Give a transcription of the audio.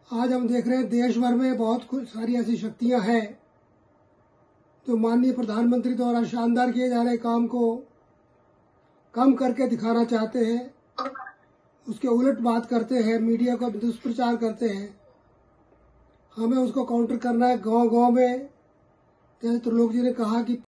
आज हम देख रहे हैं देश भर में बहुत सारी ऐसी शक्तियां हैं जो माननीय प्रधानमंत्री द्वारा शानदार किए जा रहे काम को कम करके दिखाना चाहते हैं, उसके उलट बात करते हैं, मीडिया को दुष्प्रचार करते हैं। हमें उसको काउंटर करना है गांव-गांव में। जैसे त्रिलोक जी ने कहा कि